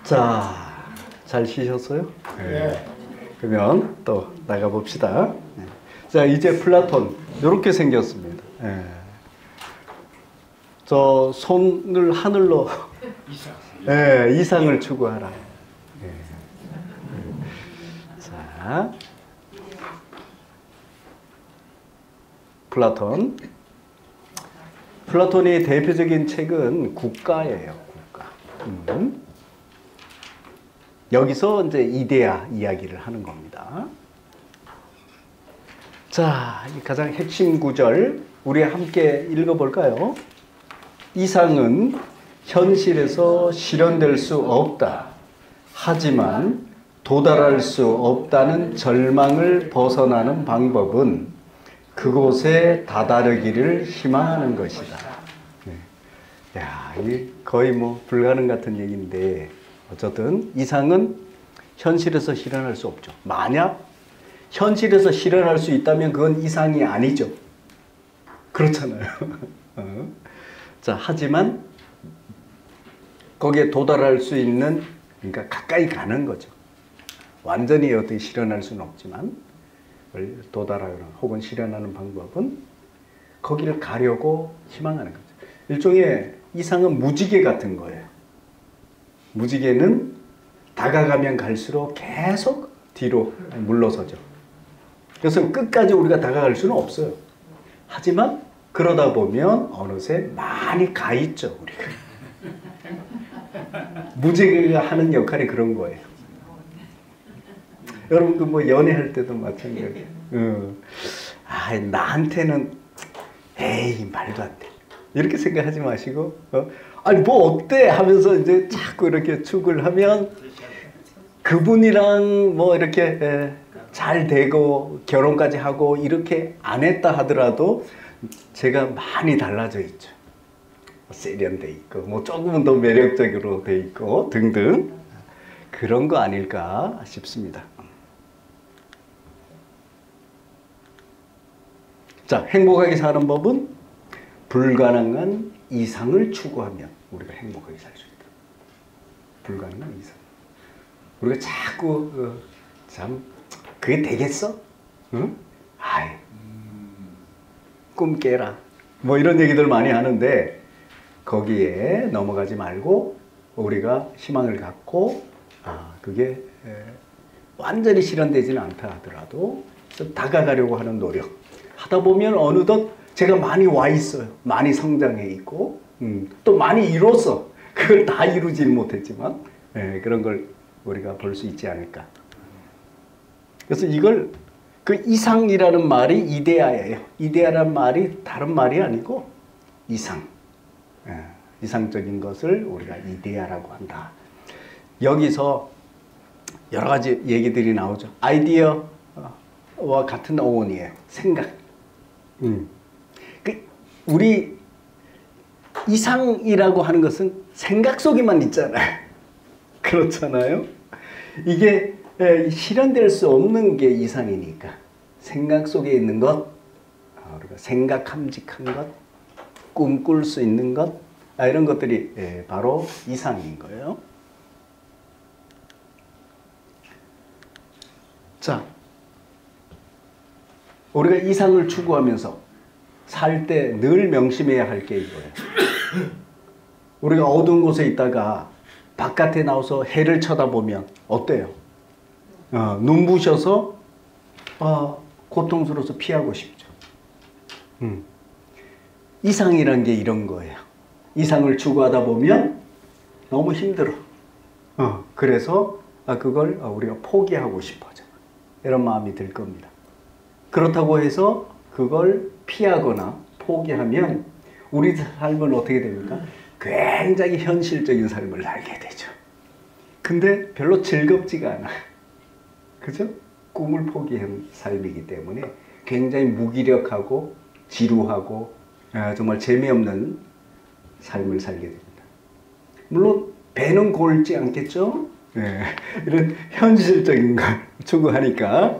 자, 잘 쉬셨어요? 네. 그러면 또 나가봅시다. 자, 이제 플라톤 이렇게 생겼습니다. 네. 저 손을 하늘로 네, 이상을 추구하라. 네. 자, 플라톤의 대표적인 책은 국가예요. 국가. 여기서 이제 이데아 이야기를 하는 겁니다. 자, 가장 핵심 구절 우리 함께 읽어볼까요? 이상은 현실에서 실현될 수 없다. 하지만 도달할 수 없다는 절망을 벗어나는 방법은 그곳에 다다르기를 희망하는 것이다. 네. 야, 이 거의 뭐 불가능 같은 얘기인데 어쨌든 이상은 현실에서 실현할 수 없죠. 만약 현실에서 실현할 수 있다면 그건 이상이 아니죠. 그렇잖아요. 자, 하지만 거기에 도달할 수 있는, 그러니까 가까이 가는 거죠. 완전히 어떻게 실현할 수는 없지만 도달하거나 혹은 실현하는 방법은 거기를 가려고 희망하는 거죠. 일종의 이상은 무지개 같은 거예요. 무지개는 다가가면 갈수록 계속 뒤로 물러서죠. 그래서 끝까지 우리가 다가갈 수는 없어요. 하지만 그러다 보면 어느새 많이 가 있죠, 우리가. 무지개가 하는 역할이 그런 거예요. 여러분도 뭐 연애할 때도 마찬가지예요. 나한테는 에이 말도 안 돼. 이렇게 생각하지 마시고 아니 뭐 어때 하면서 이제 자꾸 이렇게 축을 하면 그분이랑 뭐 이렇게 잘 되고 결혼까지 하고 이렇게 안 했다 하더라도 제가 많이 달라져 있죠. 세련돼 있고 뭐 조금은 더 매력적으로 돼 있고 등등 그런 거 아닐까 싶습니다. 자, 행복하게 사는 법은 불가능한 이상을 추구하면 우리가 행복하게 살 수 있다. 불가능한 이상. 우리가 자꾸 참 그게 되겠어? 응? 아이, 꿈 깨라. 뭐 이런 얘기들 많이 하는데 거기에 넘어가지 말고 우리가 희망을 갖고 그게 완전히 실현되지는 않다 하더라도 좀 다가가려고 하는 노력 하다 보면 어느덧 제가 많이 와 있어요. 많이 성장해 있고 또 많이 이뤘어. 그걸 다 이루지는 못했지만 그런 걸 우리가 볼 수 있지 않을까. 그래서 이걸 그 이상이라는 말이 이데아예요. 이데아라는 말이 다른 말이 아니고 이상. 이상적인 것을 우리가 이데아라고 한다. 여기서 여러 가지 얘기들이 나오죠. 아이디어와 같은 어원이에요. 생각. 우리 이상이라고 하는 것은 생각 속에만 있잖아요. 그렇잖아요. 이게 실현될 수 없는 게 이상이니까 생각 속에 있는 것, 우리가 생각함직한 것, 꿈꿀 수 있는 것, 이런 것들이 바로 이상인 거예요. 자, 우리가 이상을 추구하면서 살 때 늘 명심해야 할 게 이거예요. 우리가 어두운 곳에 있다가 바깥에 나와서 해를 쳐다보면 어때요? 눈부셔서 고통스러워서 피하고 싶죠. 이상이란 게 이런 거예요. 이상을 추구하다 보면 너무 힘들어. 그래서 그걸 우리가 포기하고 싶어져. 이런 마음이 들 겁니다. 그렇다고 해서 그걸 피하거나 포기하면 우리 삶은 어떻게 됩니까? 굉장히 현실적인 삶을 살게 되죠. 근데 별로 즐겁지가 않아. 그죠? 꿈을 포기한 삶이기 때문에 굉장히 무기력하고 지루하고 정말 재미없는 삶을 살게 됩니다. 물론 배는 고르지 않겠죠? 이런 현실적인 걸 추구하니까.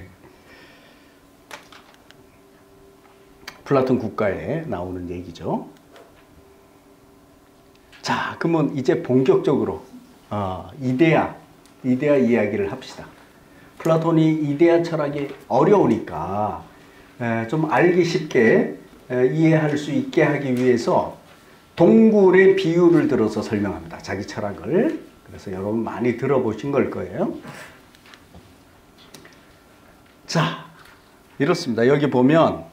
플라톤 국가에 나오는 얘기죠. 자, 그러면 이제 본격적으로 이데아 이야기를 합시다. 플라톤이 이데아 철학이 어려우니까 좀 알기 쉽게 이해할 수 있게 하기 위해서 동굴의 비유를 들어서 설명합니다. 자기 철학을. 그래서 여러분 많이 들어보신 걸 거예요. 자, 이렇습니다. 여기 보면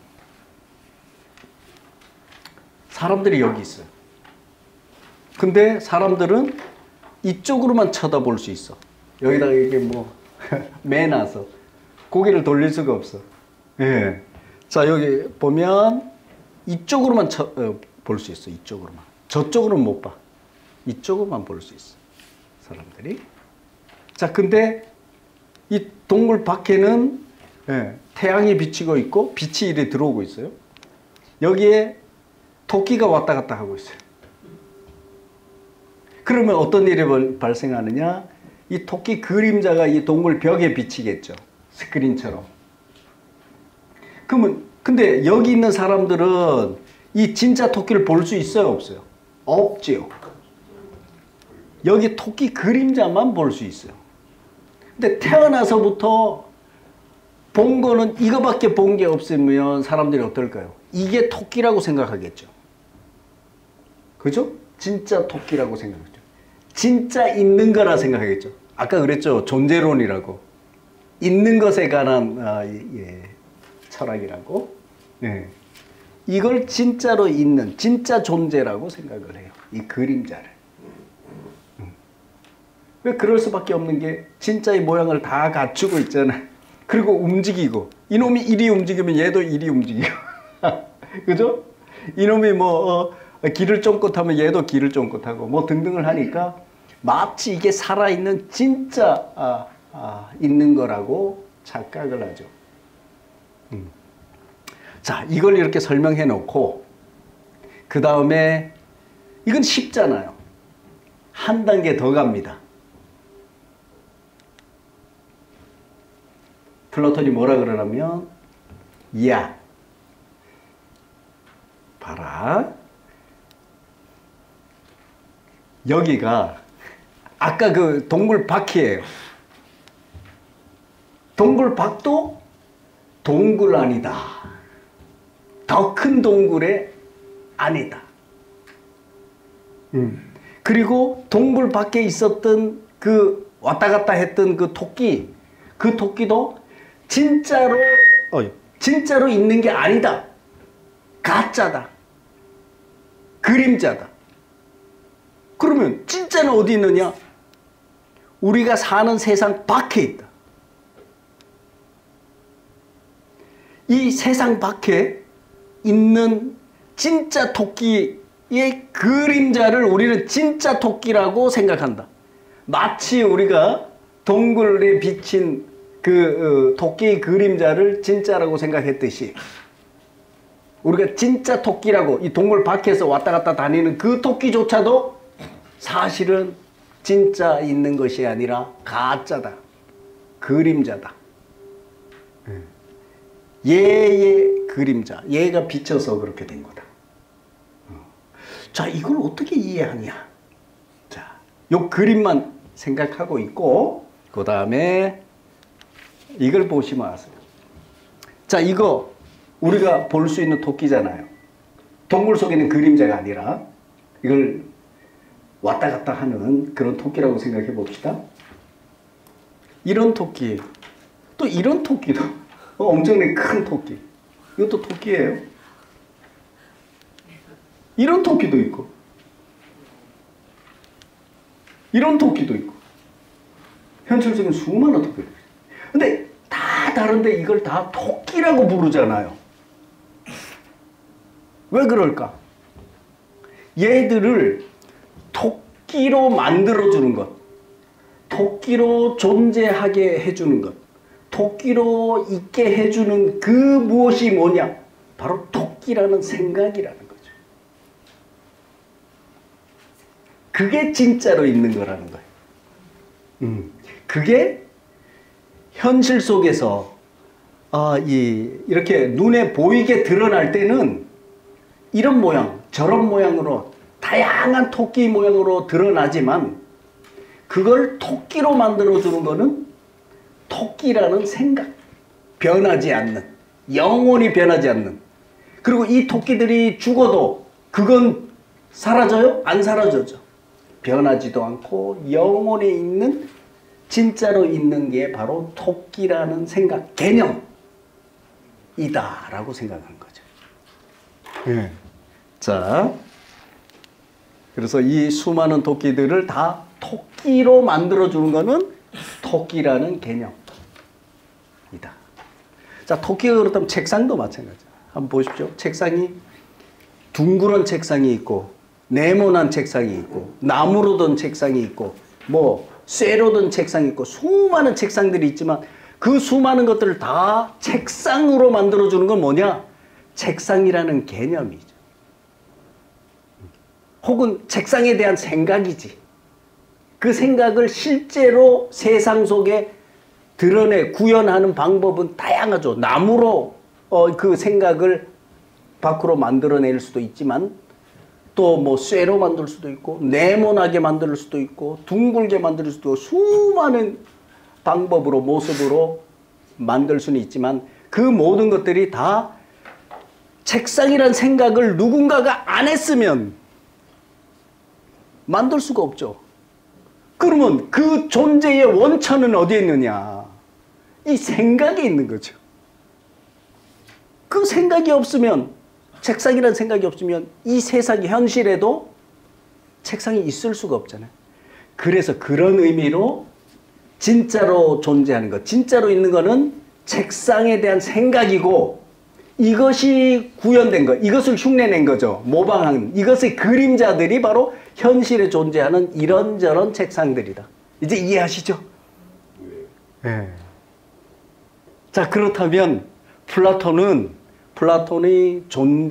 사람들이 여기 있어요. 근데 사람들은 이쪽으로만 쳐다볼 수 있어. 여기다가 이게 뭐 매놔서 고개를 돌릴 수가 없어. 예. 자, 여기 보면 이쪽으로만 볼 수 있어. 이쪽으로만. 저쪽으로는 못 봐. 이쪽으로만 볼 수 있어. 사람들이. 자, 근데 이 동굴 밖에는 태양이 비치고 있고 빛이 이리 들어오고 있어요. 여기에 토끼가 왔다 갔다 하고 있어요. 그러면 어떤 일이 발생하느냐? 이 토끼 그림자가 이 동굴 벽에 비치겠죠. 스크린처럼. 그러면 근데 여기 있는 사람들은 이 진짜 토끼를 볼 수 있어요, 없어요? 없지요. 여기 토끼 그림자만 볼 수 있어요. 근데 태어나서부터 본 거는 이거밖에 본 게 없으면 사람들이 어떨까요? 이게 토끼라고 생각하겠죠. 그죠? 진짜 토끼라고 생각하죠. 진짜 있는 거라 생각하겠죠. 아까 그랬죠. 존재론이라고. 있는 것에 관한 철학이라고. 네. 이걸 진짜로 있는, 진짜 존재라고 생각을 해요. 이 그림자를. 왜 그럴 수밖에 없는 게 진짜의 모양을 다 갖추고 있잖아요. 그리고 움직이고. 이놈이 이리 움직이면 얘도 이리 움직이고. 그죠? 이놈이 길을 쫑긋하면 얘도 길을 쫑긋하고 뭐 등등을 하니까 마치 이게 살아있는 진짜 있는 거라고 착각을 하죠. 자, 이걸 이렇게 설명해 놓고 그 다음에 이건 쉽잖아요. 한 단계 더 갑니다. 플라톤이 뭐라 그러냐면 야, 봐라. 여기가 아까 그 동굴 밖이에요. 동굴 밖도 동굴 아니다. 더 큰 동굴의 아니다. 그리고 동굴 밖에 있었던 그 왔다 갔다 했던 그 토끼도 진짜로 있는 게 아니다. 가짜다. 그림자다. 그러면 진짜는 어디 있느냐? 우리가 사는 세상 밖에 있다. 이 세상 밖에 있는 진짜 토끼의 그림자를 우리는 진짜 토끼라고 생각한다. 마치 우리가 동굴에 비친 그 토끼의 그림자를 진짜라고 생각했듯이 우리가 진짜 토끼라고 이 동굴 밖에서 왔다 갔다 다니는 그 토끼조차도 사실은 진짜 있는 것이 아니라 가짜다. 그림자다. 얘의 그림자. 얘가 비쳐서 그렇게 된 거다. 자, 이걸 어떻게 이해하냐? 자, 요 그림만 생각하고 있고 그 다음에 이걸 보시면 아세요. 자, 이거 우리가 볼 수 있는 토끼잖아요. 동굴 속에 있는 그림자가 아니라 이걸 왔다 갔다 하는 그런 토끼라고 생각해 봅시다. 이런 토끼, 또 이런 토끼도 엄청나게 큰 토끼. 이것도 토끼예요. 이런 토끼도 있고 이런 토끼도 있고 현실적인 수많은 토끼들. 근데 다 다른데 이걸 다 토끼라고 부르잖아요. 왜 그럴까? 얘들을 토끼로 만들어주는 것, 토끼로 존재하게 해주는 것, 토끼로 있게 해주는 그 무엇이 뭐냐? 바로 토끼라는 생각이라는 거죠. 그게 진짜로 있는 거라는 거예요. 그게 현실 속에서 이렇게 눈에 보이게 드러날 때는 이런 모양, 저런 모양으로 다양한 토끼 모양으로 드러나지만 그걸 토끼로 만들어주는 거는 토끼라는 생각. 변하지 않는. 영원히 변하지 않는. 그리고 이 토끼들이 죽어도 그건 사라져요? 안 사라져죠. 변하지도 않고 영원히 있는, 진짜로 있는 게 바로 토끼라는 생각, 개념이다라고 생각하는 거죠. 네. 자, 그래서 이 수많은 토끼들을 다 토끼로 만들어주는 거는 토끼라는 개념이다. 자, 토끼가 그렇다면 책상도 마찬가지야. 한번 보십시오. 책상이 둥그런 책상이 있고, 네모난 책상이 있고, 나무로 된 책상이 있고, 뭐 쇠로 된 책상이 있고, 수많은 책상들이 있지만 그 수많은 것들을 다 책상으로 만들어주는 건 뭐냐? 책상이라는 개념이죠. 혹은 책상에 대한 생각이지. 그 생각을 실제로 세상 속에 드러내 구현하는 방법은 다양하죠. 나무로 그 생각을 밖으로 만들어낼 수도 있지만, 또 뭐 쇠로 만들 수도 있고, 네모나게 만들 수도 있고, 둥글게 만들 수도 있고, 수많은 방법으로, 모습으로 만들 수는 있지만, 그 모든 것들이 다 책상이란 생각을 누군가가 안 했으면 만들 수가 없죠. 그러면 그 존재의 원천은 어디에 있느냐? 이 생각에 있는 거죠. 그 생각이 없으면, 책상이라는 생각이 없으면 이 세상의 현실에도 책상이 있을 수가 없잖아요. 그래서 그런 의미로 진짜로 존재하는 것, 진짜로 있는 거는 책상에 대한 생각이고, 이것이 구현된 것, 이것을 흉내낸 거죠. 모방한 이것의 그림자들이 바로 현실에 존재하는 이런저런 책상들이다. 이제 이해하시죠? 네. 자, 그렇다면 플라톤의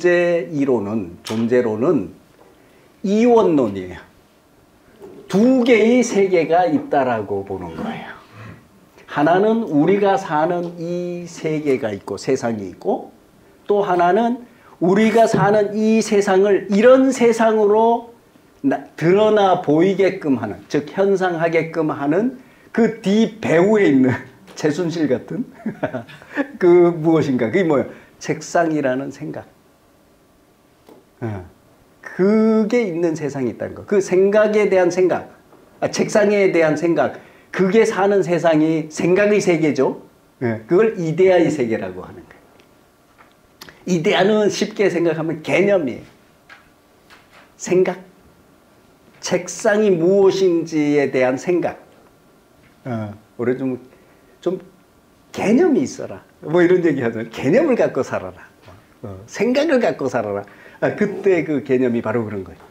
존재론은 이원론이에요. 두 개의 세계가 있다라고 보는 거예요. 하나는 우리가 사는 이 세계가 있고, 세상이 있고, 또 하나는 우리가 사는 이 세상을 이런 세상으로 드러나 보이게끔 하는, 즉 현상하게끔 하는 그 뒤배후에 있는 최순실 같은 그 무엇인가, 그게 뭐예요? 책상이라는 생각. 그게 있는 세상이 있다는 거. 그 생각에 대한 생각, 책상에 대한 생각, 그게 사는 세상이 생각의 세계죠. 그걸 이데아의 세계라고 하는 거예요. 이데아는 쉽게 생각하면 개념이에요. 생각. 책상이 무엇인지에 대한 생각. 우리 좀 개념이 있어라. 뭐 이런 얘기 하잖아요. 개념을 갖고 살아라. 생각을 갖고 살아라. 그때 그 개념이 바로 그런 거예요.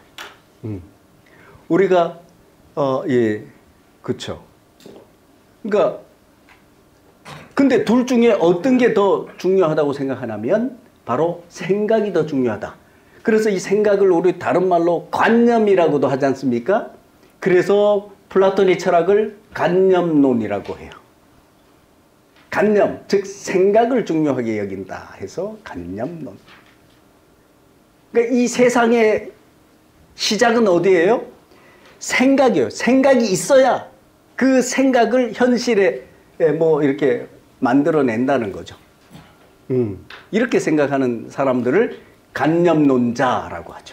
우리가, 예, 그쵸. 그러니까, 근데 둘 중에 어떤 게 더 중요하다고 생각하냐면, 바로 생각이 더 중요하다. 그래서 이 생각을 우리 다른 말로 관념이라고도 하지 않습니까? 그래서 플라톤의 철학을 관념론이라고 해요. 관념, 즉 생각을 중요하게 여긴다 해서 관념론. 그러니까 이 세상의 시작은 어디예요? 생각이에요. 생각이 있어야 그 생각을 현실에 뭐 이렇게 만들어낸다는 거죠. 이렇게 생각하는 사람들을 관념론자라고 하죠.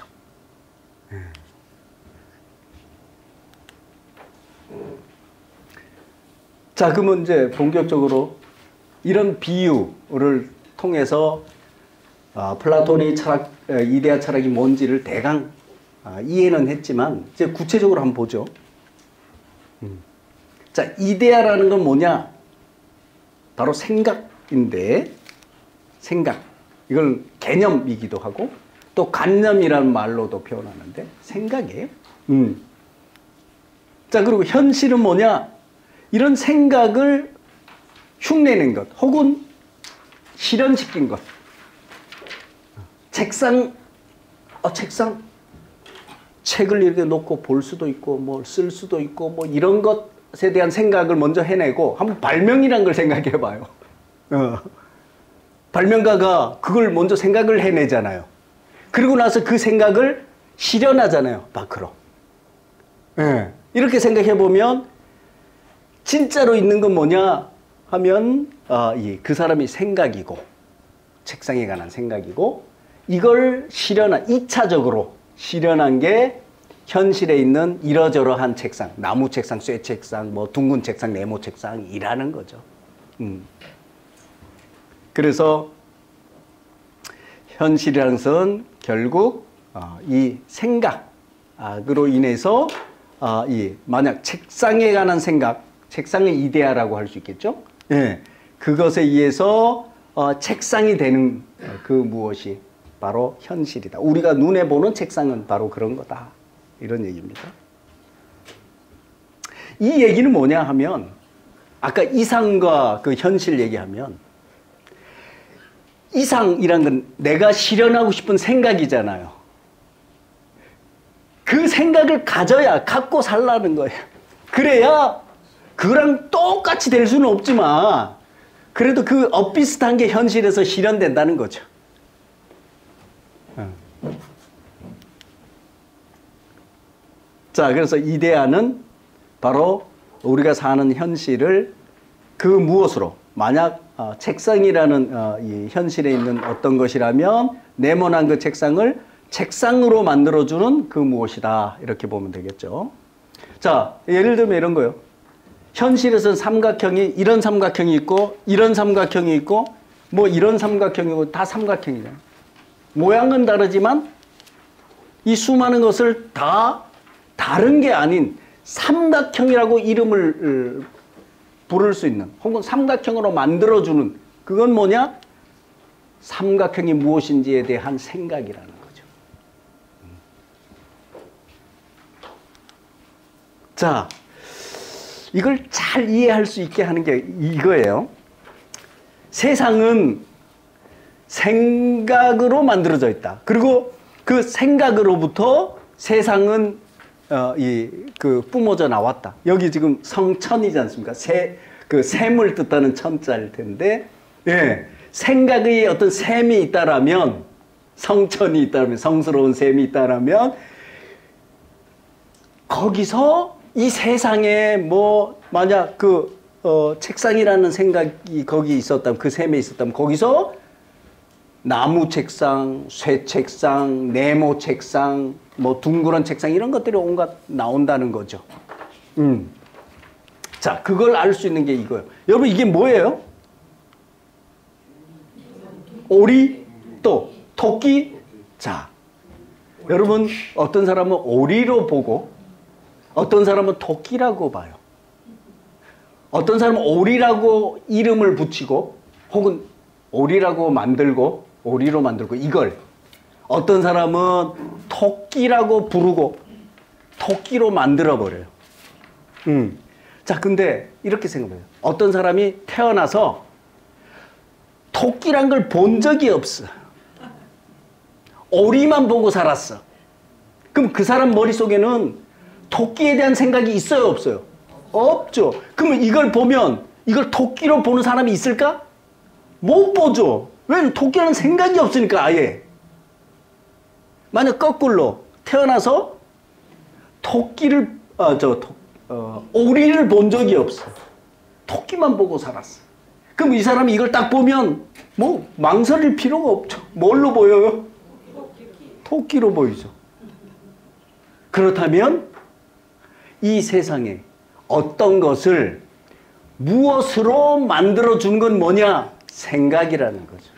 자, 그러면 이제 본격적으로 이런 비유를 통해서 플라톤의 철학, 이데아 철학이 뭔지를 대강 이해는 했지만, 이제 구체적으로 한번 보죠. 자, 이데아라는 건 뭐냐? 바로 생각인데, 생각. 이걸 개념이기도 하고, 또 관념이라는 말로도 표현하는데, 생각이에요. 자, 그리고 현실은 뭐냐? 이런 생각을 흉내낸 것, 혹은 실현시킨 것. 책상, 책을 이렇게 놓고 볼 수도 있고, 뭐 쓸 수도 있고, 뭐 이런 것에 대한 생각을 먼저 해내고, 한번 발명이란 걸 생각해 봐요. 발명가가 그걸 먼저 생각을 해내잖아요. 그리고 나서 그 생각을 실현하잖아요, 밖으로. 예. 이렇게 생각해 보면 진짜로 있는 건 뭐냐 하면 그 사람의 생각이고 책상에 관한 생각이고 이걸 실현한 2차적으로 실현한 게 현실에 있는 이러저러한 책상, 나무 책상, 쇠 책상, 뭐 둥근 책상, 네모 책상이라는 거죠. 그래서 현실이라는 것은 결국 이 생각으로 인해서 만약 책상에 관한 생각, 책상의 이데아라고 할 수 있겠죠. 예, 그것에 의해서 책상이 되는 그 무엇이 바로 현실이다. 우리가 눈에 보는 책상은 바로 그런 거다. 이런 얘기입니다. 이 얘기는 뭐냐 하면 아까 이상과 그 현실 얘기하면 이상이란 건 내가 실현하고 싶은 생각이잖아요. 그 생각을 갖고 살라는 거예요. 그래야 그랑 똑같이 될 수는 없지만 그래도 그 엇비슷한 게 현실에서 실현된다는 거죠. 자, 그래서 이데아는 바로 우리가 사는 현실을 그 무엇으로 만약 책상이라는 이 현실에 있는 어떤 것이라면 네모난 그 책상을 책상으로 만들어주는 그 무엇이다. 이렇게 보면 되겠죠. 자, 예를 들면 이런 거요. 현실에서는 삼각형이 이런 삼각형이 있고 이런 삼각형이 있고 뭐 이런 삼각형이고 다 삼각형이잖아요. 모양은 다르지만 이 수많은 것을 다 다른 게 아닌 삼각형이라고 이름을 부를 수 있는 혹은 삼각형으로 만들어주는 그건 뭐냐? 삼각형이 무엇인지에 대한 생각이라는 거죠. 자, 이걸 잘 이해할 수 있게 하는 게 이거예요. 세상은 생각으로 만들어져 있다. 그리고 그 생각으로부터 세상은 뿜어져 나왔다. 여기 지금 성천이지 않습니까? 그 샘을 뜻하는 천자일 텐데, 예, 생각의 어떤 샘이 있다라면, 성천이 있다라면, 성스러운 샘이 있다라면, 거기서 이 세상에 만약 책상이라는 생각이 거기 있었다면, 그 샘에 있었다면, 거기서 나무 책상, 쇠 책상, 네모 책상, 둥그런 책상 이런 것들이 온갖 나온다는 거죠. 자, 그걸 알 수 있는 게 이거예요. 여러분 이게 뭐예요? 오리, 또 토끼. 자, 여러분 어떤 사람은 오리로 보고 어떤 사람은 토끼라고 봐요. 어떤 사람은 오리라고 이름을 붙이고 혹은 오리라고 만들고 오리로 만들고 이걸 어떤 사람은 토끼라고 부르고 토끼로 만들어버려요. 자, 근데 이렇게 생각해요. 어떤 사람이 태어나서 토끼란 걸 본 적이 없어. 오리만 보고 살았어. 그럼 그 사람 머릿속에는 토끼에 대한 생각이 있어요, 없어요? 없죠. 그러면 이걸 보면 이걸 토끼로 보는 사람이 있을까? 못 보죠. 왜? 토끼라는 생각이 없으니까 아예. 만약 거꾸로 태어나서 오리를 본 적이 없어. 토끼만 보고 살았어. 그럼 이 사람이 이걸 딱 보면 망설일 필요가 없죠. 뭘로 보여요? 토끼로 보이죠. 그렇다면 이 세상에 어떤 것을 무엇으로 만들어준 건 뭐냐? 생각이라는 거죠.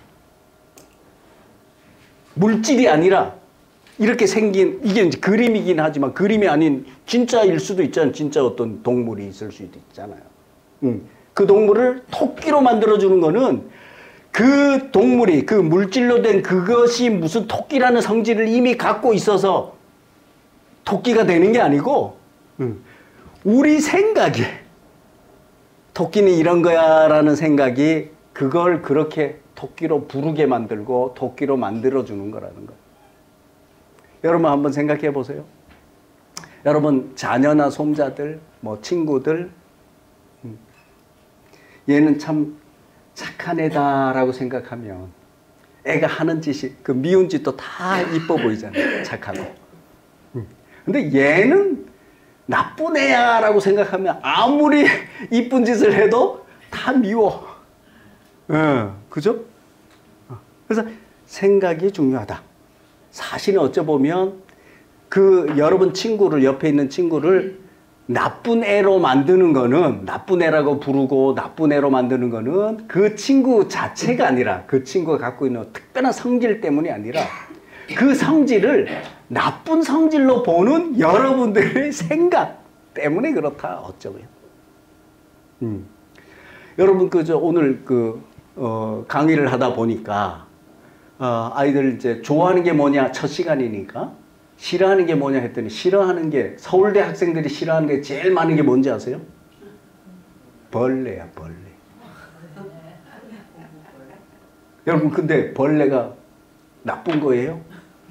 물질이 아니라 이렇게 생긴 이게 이제 그림이긴 하지만 그림이 아닌 진짜일 수도 있잖아요. 진짜 어떤 동물이 있을 수도 있잖아요. 그 동물을 토끼로 만들어주는 거는 그 동물이 그 물질로 된 그것이 무슨 토끼라는 성질을 이미 갖고 있어서 토끼가 되는 게 아니고 우리 생각이 토끼는 이런 거야 라는 생각이 그걸 그렇게 토끼로 부르게 만들고 토끼로 만들어주는 거라는 거예요. 여러분 한번 생각해 보세요. 여러분 자녀나 손자들, 친구들 얘는 참 착한 애다라고 생각하면 애가 하는 짓이 그 미운 짓도 다 이뻐 보이잖아요. 착하고. 근데 얘는 나쁜 애야 라고 생각하면 아무리 이쁜 짓을 해도 다 미워. 그죠? 그래서 생각이 중요하다. 사실은 어쩌보면 그 여러분 친구를, 옆에 있는 친구를 나쁜 애로 만드는 거는, 나쁜 애라고 부르고 나쁜 애로 만드는 거는 그 친구 자체가 아니라, 그 친구가 갖고 있는 특별한 성질 때문이 아니라 그 성질을 나쁜 성질로 보는 여러분들의 생각 때문에 그렇다. 어쩌고요. 여러분 오늘 강의를 하다 보니까 아이들 이제 좋아하는 게 뭐냐 첫 시간이니까 싫어하는 게 뭐냐 했더니 싫어하는 게, 서울대 학생들이 싫어하는 게 제일 많은 게 뭔지 아세요? 벌레야, 벌레. 여러분 근데 벌레가 나쁜 거예요?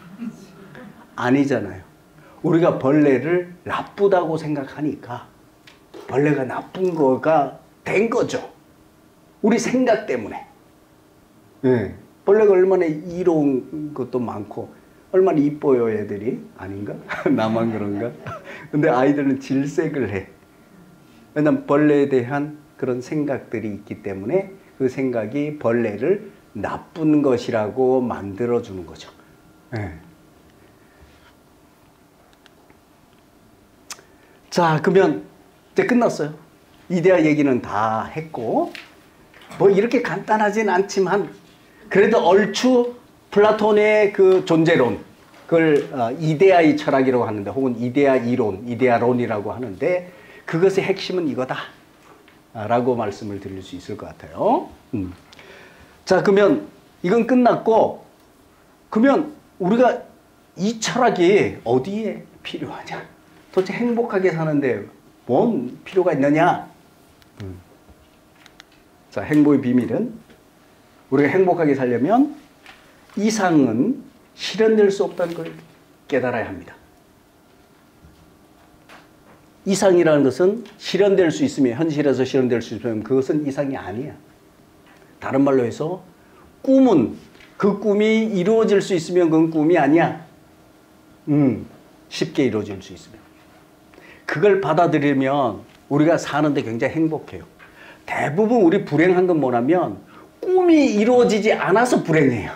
아니잖아요. 우리가 벌레를 나쁘다고 생각하니까 벌레가 나쁜 거가 된 거죠. 우리 생각 때문에. 네. 벌레가 얼마나 이로운 것도 많고 얼마나 이뻐요 애들이. 아닌가? 나만 그런가? 근데 아이들은 질색을 해. 왜냐면 벌레에 대한 그런 생각들이 있기 때문에 그 생각이 벌레를 나쁜 것이라고 만들어주는 거죠. 네. 자, 그러면 이제 끝났어요. 이데아 얘기는 다 했고, 뭐 이렇게 간단하진 않지만 그래도 얼추 플라톤의 그 존재론, 그걸 이데아의 철학이라고 하는데, 혹은 이데아 이론, 이데아론이라고 하는데, 그것의 핵심은 이거다 라고 말씀을 드릴 수 있을 것 같아요. 자, 그러면 이건 끝났고, 그러면 우리가 이 철학이 어디에 필요하냐? 도대체 행복하게 사는데 뭔 필요가 있느냐? 자, 행복의 비밀은 우리가 행복하게 살려면 이상은 실현될 수 없다는 걸 깨달아야 합니다. 이상이라는 것은 실현될 수 있으면, 현실에서 실현될 수 있으면 그것은 이상이 아니야. 다른 말로 해서 꿈은, 그 꿈이 이루어질 수 있으면 그건 꿈이 아니야. 쉽게 이루어질 수 있으면. 그걸 받아들이면 우리가 사는데 굉장히 행복해요. 대부분 우리 불행한 건 뭐냐면 꿈이 이루어지지 않아서 불행해요.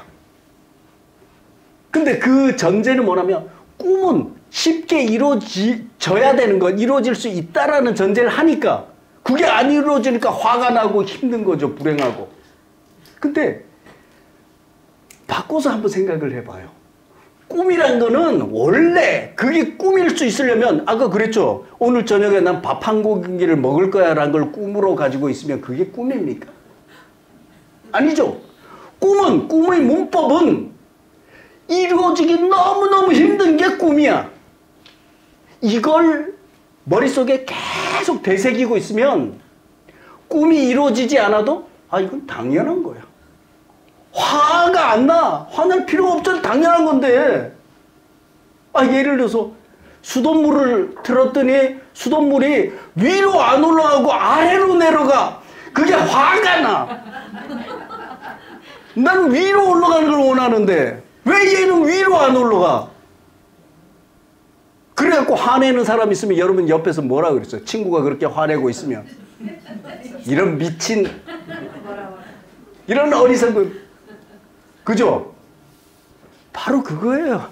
근데 그 전제는 뭐냐면 꿈은 쉽게 이루어져야 되는 것, 이루어질 수 있다라는 전제를 하니까 그게 안 이루어지니까 화가 나고 힘든 거죠. 불행하고. 근데 바꿔서 한번 생각을 해봐요. 꿈이란 거는 원래 그게 꿈일 수 있으려면, 아까 그랬죠. 오늘 저녁에 난 밥 한 공기를 먹을 거야 라는 걸 꿈으로 가지고 있으면 그게 꿈입니까? 아니죠. 꿈의 문법은 이루어지기 너무너무 힘든 게 꿈이야. 이걸 머릿속에 계속 되새기고 있으면 꿈이 이루어지지 않아도 이건 당연한 거야. 화가 안 나. 화날 필요가 없잖아. 당연한 건데. 예를 들어서 수돗물을 틀었더니 수돗물이 위로 안 올라가고 아래로 내려가. 그게 화가 나. 난 위로 올라가는 걸 원하는데 왜 얘는 위로 안 올라가? 그래갖고 화내는 사람 있으면 여러분 옆에서 뭐라 그랬어요? 친구가 그렇게 화내고 있으면 이런 미친, 이런 어리석은, 그죠? 바로 그거예요.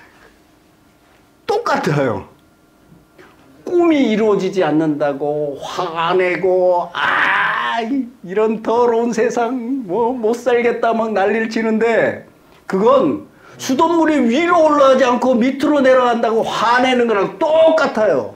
똑같아요. 꿈이 이루어지지 않는다고 화내고 이런 더러운 세상 못 살겠다 막 난리를 치는데, 그건 수돗물이 위로 올라가지 않고 밑으로 내려간다고 화내는 거랑 똑같아요.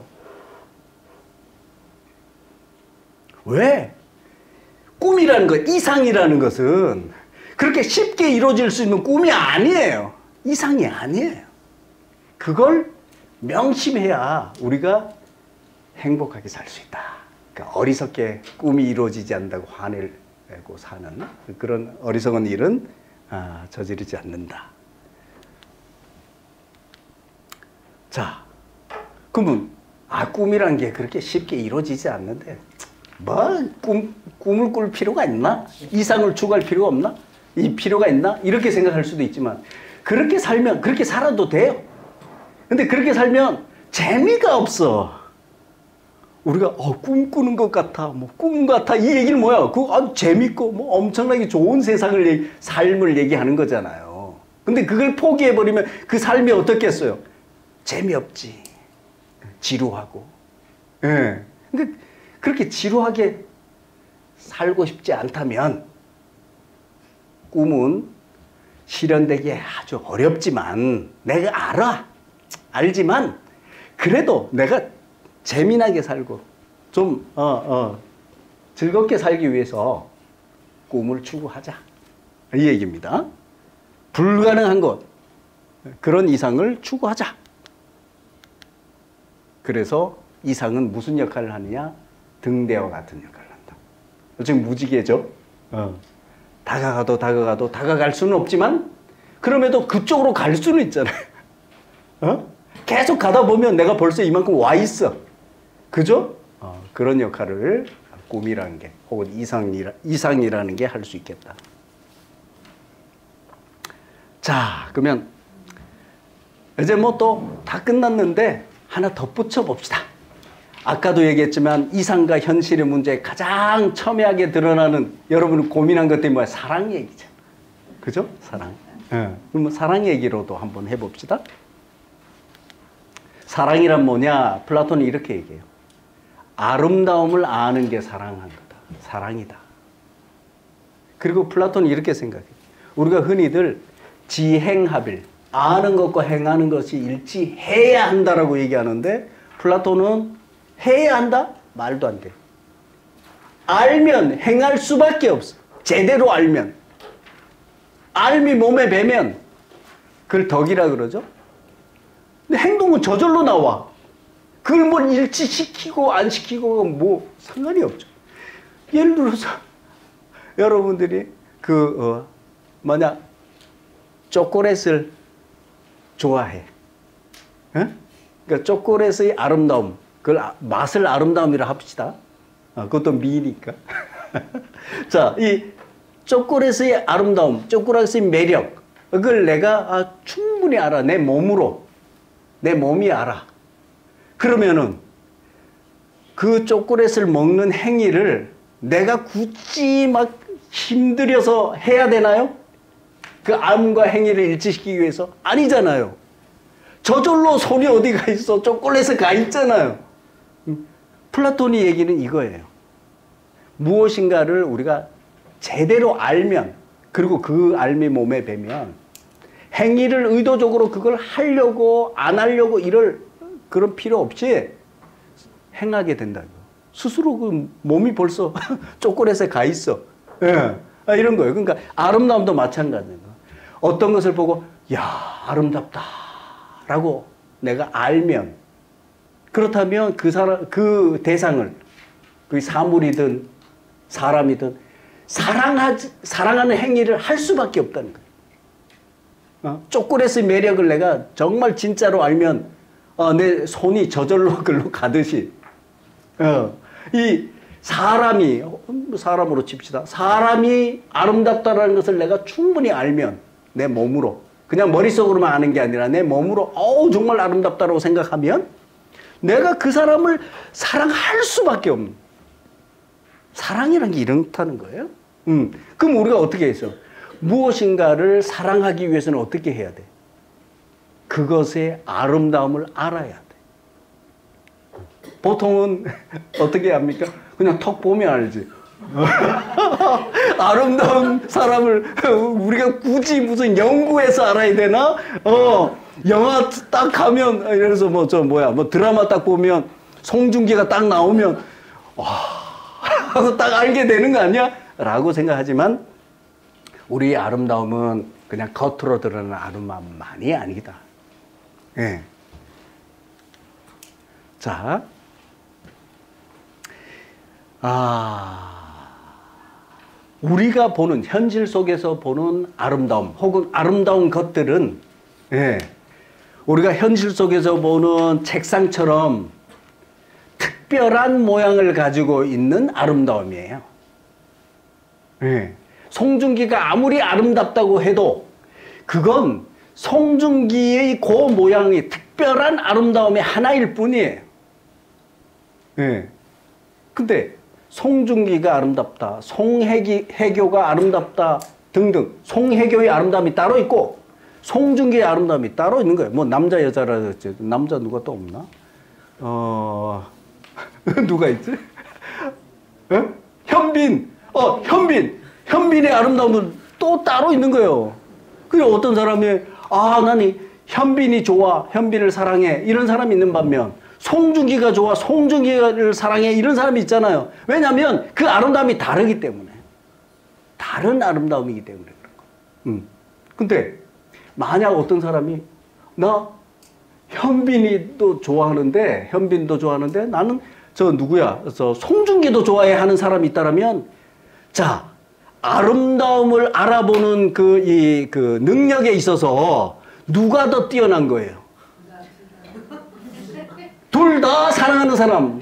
왜? 꿈이라는 것, 이상이라는 것은 그렇게 쉽게 이루어질 수 있는 꿈이 아니에요. 이상이 아니에요. 그걸 명심해야 우리가 행복하게 살 수 있다. 그러니까 어리석게 꿈이 이루어지지 않는다고 화내고 사는 그런 어리석은 일은 저지르지 않는다. 자, 그러면 꿈이란 게 그렇게 쉽게 이루어지지 않는데 꿈을 꿀 필요가 있나? 이상을 추구할 필요가 없나? 이 필요가 있나? 이렇게 생각할 수도 있지만, 그렇게 살면 그렇게 살아도 돼요. 근데 그렇게 살면 재미가 없어. 우리가 꿈꾸는 것 같아, 뭐 꿈 같아 이 얘기는 뭐야? 그 아주 재밌고 뭐 엄청나게 좋은 세상을 삶을 얘기하는 거잖아요. 근데 그걸 포기해 버리면 그 삶이 어떻겠어요? 재미없지, 지루하고. 예. 그러니까 그렇게 지루하게 살고 싶지 않다면 꿈은 실현되기 아주 어렵지만 내가 알지만 그래도 내가 재미나게 살고 좀 즐겁게 살기 위해서 꿈을 추구하자 이 얘기입니다. 불가능한 것 그런 이상을 추구하자. 그래서 이상은 무슨 역할을 하느냐? 등대와 같은 역할을 한다. 지금 무지개죠. 다가가도 다가갈 수는 없지만 그럼에도 그쪽으로 갈 수는 있잖아요. 계속 가다 보면 내가 벌써 이만큼 와 있어. 그죠? 그런 역할을 꿈이라는 게 혹은 이상이라는 게 할 수 있겠다. 자, 그러면 이제 뭐 또 다 끝났는데 하나 덧붙여 봅시다. 아까도 얘기했지만 이상과 현실의 문제에 가장 첨예하게 드러나는 여러분이 고민한 것들이 뭐야? 사랑 얘기죠. 그죠? 사랑. 그럼 사랑 얘기로도 한번 해봅시다. 사랑이란 뭐냐? 플라톤이 이렇게 얘기해요. 아름다움을 아는 게 사랑한 거다. 사랑이다. 그리고 플라톤이 이렇게 생각해요. 우리가 흔히들 지행합일, 아는 것과 행하는 것이 일치해야 한다라고 얘기하는데 플라톤은 해야 한다? 말도 안 돼. 알면 행할 수밖에 없어. 제대로 알면. 알미 몸에 배면 그걸 덕이라 그러죠. 근데 행동은 저절로 나와. 그걸 뭐 일치시키고 안 시키고 뭐 상관이 없죠. 예를 들어서 여러분들이 만약 초콜릿을 좋아해. 그러니까 초콜릿의 아름다움, 그걸 맛을 아름다움이라 합시다. 그것도 미니까. 자, 이 초콜릿의 아름다움, 초콜릿의 매력, 그걸 내가 충분히 알아. 내 몸으로. 내 몸이 알아. 그러면은 그 초콜릿을 먹는 행위를 내가 굳이 막 힘들여서 해야 되나요? 그 암과 행위를 일치시키기 위해서? 아니잖아요. 저절로 손이 어디 가 있어? 초콜릿에 가 있잖아요. 플라톤이 얘기는 이거예요. 무엇인가를 우리가 제대로 알면, 그리고 그 알미 몸에 배면 행위를 의도적으로 그걸 하려고 안 하려고 이럴 그런 필요 없이 행하게 된다고. 스스로 그 몸이 벌써 초콜릿에 가 있어. 예. 이런 거예요. 그러니까 아름다움도 마찬가지예요. 어떤 것을 보고 야, 아름답다라고 내가 알면, 그렇다면 그 대상을, 그 사물이든 사람이든 사랑하는 행위를 할 수밖에 없다는 거예요. 초콜릿의 매력을 내가 정말 진짜로 알면 내 손이 저절로 글로 가듯이 이 사람으로 칩시다. 사람이 아름답다라는 것을 내가 충분히 알면 내 몸으로, 그냥 머릿속으로만 아는 게 아니라 내 몸으로 정말 아름답다라고 생각하면 내가 그 사람을 사랑할 수밖에 없는, 사랑이라는 게 이렇다는 거예요. 그럼 우리가 어떻게 했어? 무엇인가를 사랑하기 위해서는 어떻게 해야 돼? 그것의 아름다움을 알아야 돼. 보통은 어떻게 합니까? 그냥 턱 보면 알지. 아름다운 사람을 우리가 굳이 무슨 연구해서 알아야 되나? 영화 딱 가면, 그래서 뭐 드라마 딱 보면 송중기가 딱 나오면 하고 딱 알게 되는 거 아니야? 라고 생각하지만 우리의 아름다움은 그냥 겉으로 드러나는 아름다움만이 아니다. 예. 자, 우리가 보는, 현실 속에서 보는 아름다움 혹은 아름다운 것들은, 예, 우리가 현실 속에서 보는 책상처럼 특별한 모양을 가지고 있는 아름다움이에요. 예. 송중기가 아무리 아름답다고 해도 그건 송중기의 그 모양이 특별한 아름다움의 하나일 뿐이에요. 예. 근데 송중기가 아름답다, 송혜교가 아름답다 등등 송혜교의 아름다움이 따로 있고 송중기의 아름다움이 따로 있는 거예요. 뭐 남자 여자라 했지. 남자 누가 또 없나? 누가 있지? 현빈. 현빈의 아름다움은 또 따로 있는 거예요. 그리고 어떤 사람이 나는 현빈이 좋아, 현빈을 사랑해 이런 사람이 있는 반면 송중기가 좋아, 송중기를 사랑해 이런 사람이 있잖아요. 왜냐하면 그 아름다움이 다르기 때문에. 다른 아름다움이기 때문에 그런 거. 근데 만약 어떤 사람이 나 현빈이도 좋아하는데 나는 저 누구야? 저 송중기도 좋아해 하는 사람이 있다라면 자, 아름다움을 알아보는 그 능력에 있어서 누가 더 뛰어난 거예요? 둘 다 사랑하는 사람.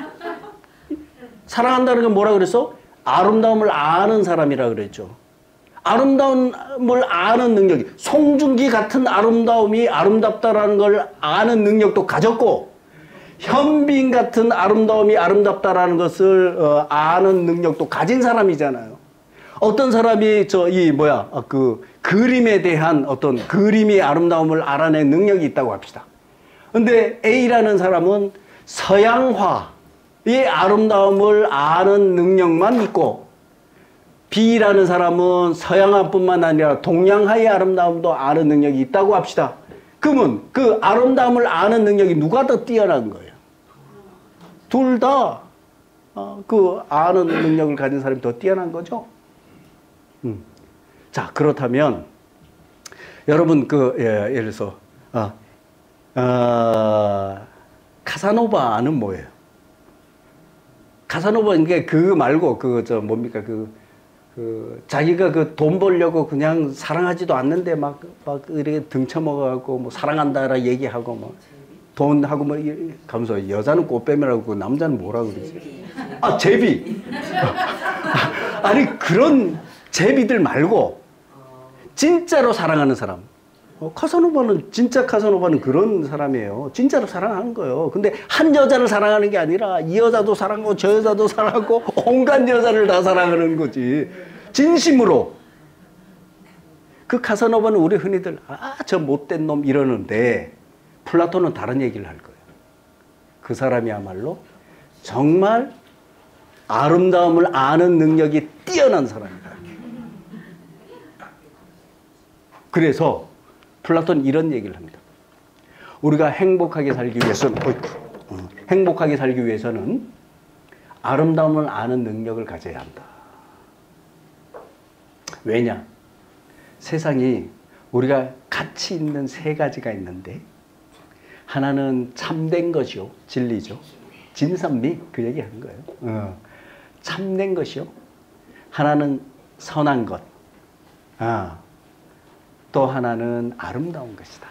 사랑한다는 건 뭐라 그랬어? 아름다움을 아는 사람이라 그랬죠. 아름다움을 아는 능력이 송중기 같은 아름다움이 아름답다라는 걸 아는 능력도 가졌고 현빈 같은 아름다움이 아름답다라는 것을 아는 능력도 가진 사람이잖아요. 어떤 사람이 그 그림에 대한 어떤 그림의 아름다움을 알아낸 능력이 있다고 합시다. 근데 A라는 사람은 서양화의 아름다움을 아는 능력만 있고 B라는 사람은 서양화뿐만 아니라 동양화의 아름다움도 아는 능력이 있다고 합시다. 그러면 그 아름다움을 아는 능력이 누가 더 뛰어난 거예요? 둘 다 그 아는 능력을 가진 사람이 더 뛰어난 거죠. 자, 그렇다면 여러분 예를 들어서 카사노바는 뭐예요? 카사노바는 게 그거 말고 뭡니까 자기가 돈 벌려고 그냥 사랑하지도 않는데 막 이렇게 등쳐먹어갖고 뭐 사랑한다라 얘기하고 뭐 돈하고 뭐 가면서 여자는 꽃뱀이라고 남자는 뭐라 그러지? 제비. 아니 그런 제비들 말고 진짜로 사랑하는 사람. 진짜 카사노바는 그런 사람이에요. 진짜로 사랑하는 거예요. 근데 한 여자를 사랑하는 게 아니라 이 여자도 사랑하고 저 여자도 사랑하고 온갖 여자를 다 사랑하는 거지. 진심으로. 그 카사노바는 우리 흔히들 저 못된 놈 이러는데 플라톤은 다른 얘기를 할 거예요. 그 사람이야말로 정말 아름다움을 아는 능력이 뛰어난 사람이다. 그래서 플라톤은 이런 얘기를 합니다. 우리가 행복하게 살기 위해서는 아름다움을 아는 능력을 가져야 한다. 왜냐? 세상이 우리가 가치 있는 세 가지가 있는데 하나는 참된 것이요, 진리죠. 진선미 그 얘기하는 거예요. 참된 것이요. 하나는 선한 것. 또 하나는 아름다운 것이다.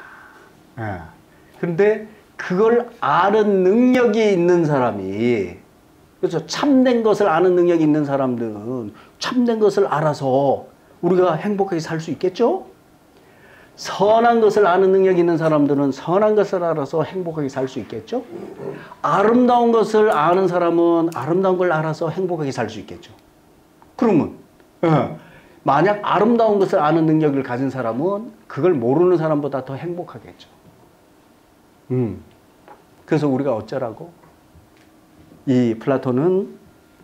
그런데 그걸 아는 능력이 있는 사람이, 그렇죠. 참된 것을 아는 능력이 있는 사람들은 참된 것을 알아서 우리가 행복하게 살 수 있겠죠? 선한 것을 아는 능력이 있는 사람들은 선한 것을 알아서 행복하게 살 수 있겠죠? 아름다운 것을 아는 사람은 아름다운 걸 알아서 행복하게 살 수 있겠죠? 그러면 만약 아름다운 것을 아는 능력을 가진 사람은 그걸 모르는 사람보다 더 행복하겠죠. 그래서 우리가 어쩌라고? 이 플라톤은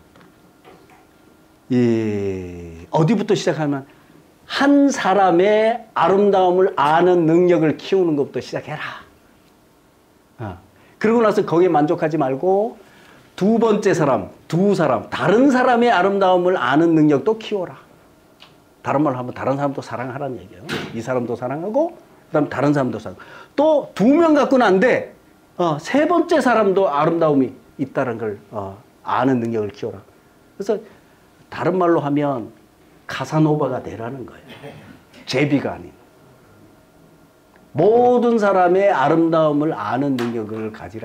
어디부터 시작하면 한 사람의 아름다움을 아는 능력을 키우는 것부터 시작해라. 그러고 나서 거기에 만족하지 말고 두 번째 사람, 다른 사람의 아름다움을 아는 능력도 키워라. 다른 말로 하면 다른 사람도 사랑하라는 얘기예요. 이 사람도 사랑하고 그다음 다른 사람도 사랑하고 또 두 명 갖고는 안 돼. 세 번째 사람도 아름다움이 있다는 걸 아는 능력을 키워라. 그래서 다른 말로 하면 카사노바가 되라는 거예요. 제비가 아닌. 모든 사람의 아름다움을 아는 능력을 가지라.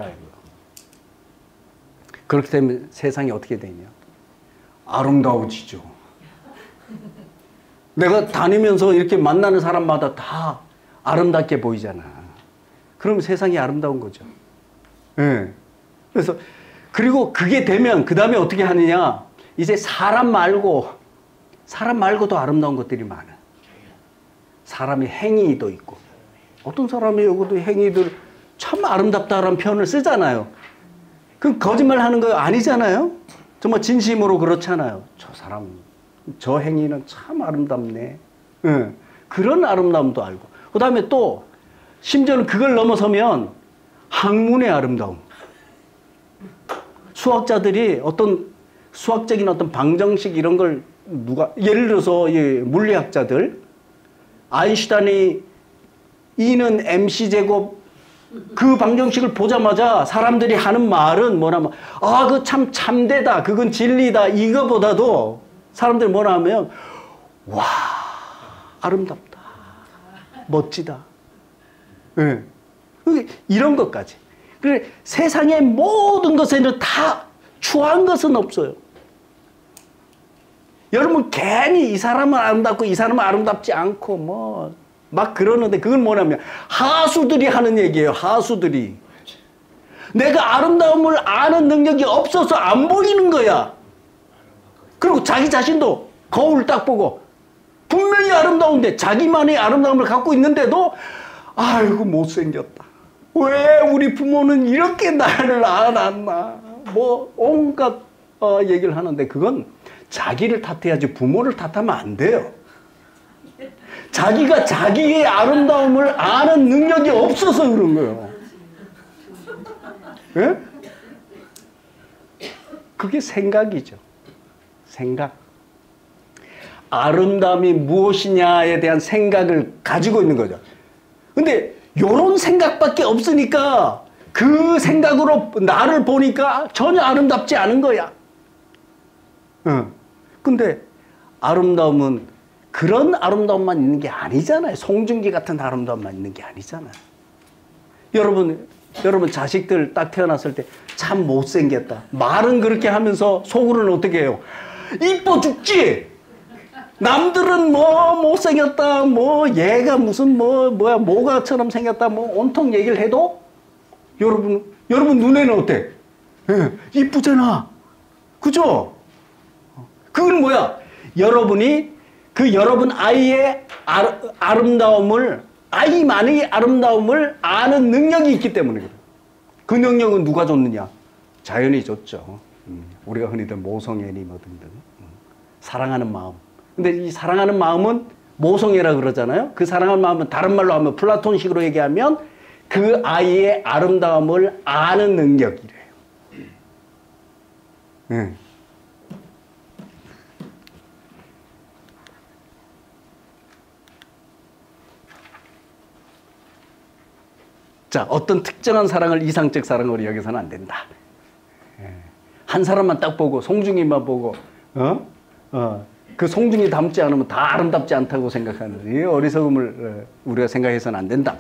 그렇게 되면 세상이 어떻게 되냐? 아름다워지죠. 내가 다니면서 이렇게 만나는 사람마다 다 아름답게 보이잖아. 그럼 세상이 아름다운 거죠. 그래서 그리고 그게 되면 그 다음에 어떻게 하느냐? 이제 사람 말고도 아름다운 것들이 많아. 사람의 행위도 있고. 어떤 사람이 여기도 행위들 참 아름답다라는 표현을 쓰잖아요. 그 거짓말 하는 거 아니잖아요. 정말 진심으로 그렇잖아요. 저 사람, 저 행위는 참 아름답네. 응. 그런 아름다움도 알고. 그 다음에 또 심지어는 그걸 넘어서면 학문의 아름다움. 수학자들이 어떤 수학적인 어떤 방정식 이런 걸 예를 들어서 이 물리학자들 아인슈타인이 E는 mc제곱 그 방정식을 보자마자 사람들이 하는 말은 뭐냐면 아, 그 참 참되다. 그건 진리다. 이거보다도 사람들이 뭐라 하면 와, 아름답다. 멋지다. 네. 이런 것까지. 그래, 세상의 모든 것에는 다 추한 것은 없어요. 여러분 괜히 이 사람은 아름답고 이 사람은 아름답지 않고 뭐 막 그러는데 그건 뭐냐면 하수들이 하는 얘기예요. 하수들이. 내가 아름다움을 아는 능력이 없어서 안 보이는 거야. 그리고 자기 자신도 거울 딱 보고 분명히 아름다운데 자기만의 아름다움을 갖고 있는데도 아이고 못생겼다. 왜 우리 부모는 이렇게 나를 안 낳았나. 뭐 온갖 얘기를 하는데 그건 자기를 탓해야지 부모를 탓하면 안 돼요. 자기가 자기의 아름다움을 아는 능력이 없어서 그런 거예요. 예? 그게 생각이죠. 생각. 아름다움이 무엇이냐에 대한 생각을 가지고 있는 거죠. 근데 요런 생각밖에 없으니까 그 생각으로 나를 보니까 전혀 아름답지 않은 거야. 근데 아름다움은 그런 아름다움만 있는 게 아니잖아요. 송중기 같은 아름다움만 있는 게 아니잖아요. 여러분 자식들 딱 태어났을 때 참 못생겼다. 말은 그렇게 하면서 속으로는 어떻게 해요? 이뻐 죽지? 남들은 뭐 못생겼다, 뭐 얘가 무슨 뭐야 모가처럼 생겼다, 뭐 온통 얘기를 해도 여러분 눈에는 어때? 예, 이쁘잖아. 그죠? 그건 뭐야? 여러분이 여러분 아이의 아름다움을, 아이만의 아름다움을 아는 능력이 있기 때문에 그래요. 그 능력은 누가 줬느냐? 자연이 줬죠. 우리가 흔히들 모성애니 뭐 등등. 사랑하는 마음. 근데 이 사랑하는 마음은 모성애라 그러잖아요. 그 사랑하는 마음은 다른 말로 하면 플라톤식으로 얘기하면 그 아이의 아름다움을 아는 능력이래요. 자, 어떤 특정한 사랑을 이상적 사랑으로 여기서는 안 된다. 한 사람만 딱 보고 송중기만 보고 그 송중기 닮지 않으면 다 아름답지 않다고 생각하는 이 어리석음을 우리가 생각해서는 안 된다.